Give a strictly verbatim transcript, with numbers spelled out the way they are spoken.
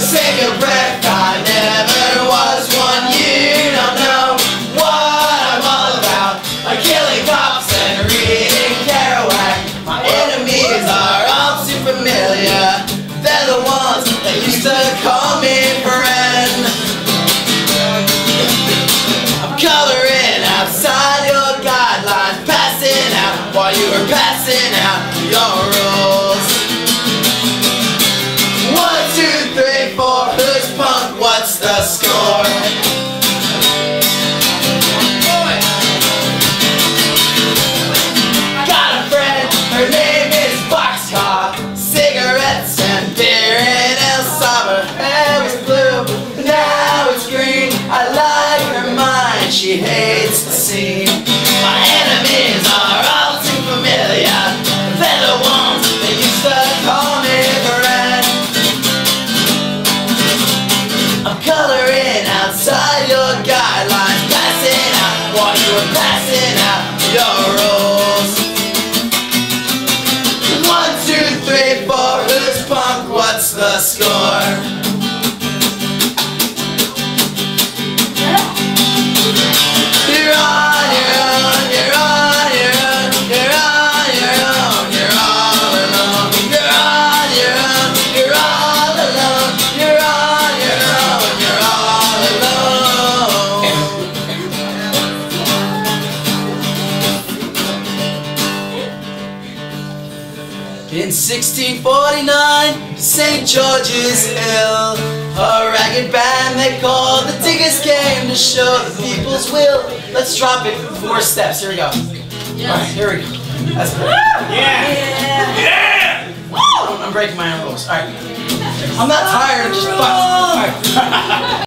take a breath, I never was one. You don't know what I'm all about. I'm killing cops and reading Kerouac. My enemies are all too familiar. They're the ones that used to call me friend. I'm coloring outside your guidelines, passing out while you were passing out your rules. One, two, three, four, who's punk? What's the score? Got a friend, her name is Boxcar. Cigarettes and beer in El Salvador. Hair was blue, now it's green. I like her mind, she hates the scene. My enemies are all too familiar. They're the ones that used to call me friend. I'm coloring outside your guidelines, passing out while you were passing out your rules. One, two, three, four, who's punk? What's the score? You're on your own, you're on your own, you're on your own, you're all alone. You're on your own, you're all alone, you're on your own, you're all alone. In sixteen forty-nine, Saint George's Hill, a ragged band they called the Diggers came to show the people's will. Let's drop it four steps. Here we go. Yes. Alright, here we go. That's good. Yeah! Yeah! I'm, I'm breaking my own rules. Alright. I'm not tired, I'm just fucked. Alright.